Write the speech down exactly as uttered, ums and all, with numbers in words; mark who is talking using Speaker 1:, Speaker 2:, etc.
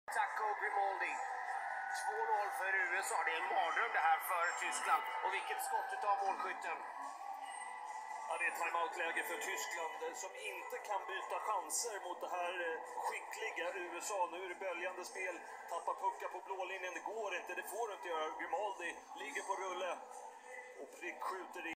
Speaker 1: Zacco Grimaldi. två noll för U S A. Det är en mardröm det här för Tyskland. Och vilket skott av målskytten.
Speaker 2: Ja, det är ett timeout-läge för Tyskland som inte kan byta chanser mot det här skickliga U S A. Nu är det böljande spel. Tappar puckar på blålinjen. Det går inte. Det får du inte göra. Grimaldi ligger på rulle och prick skjuter in.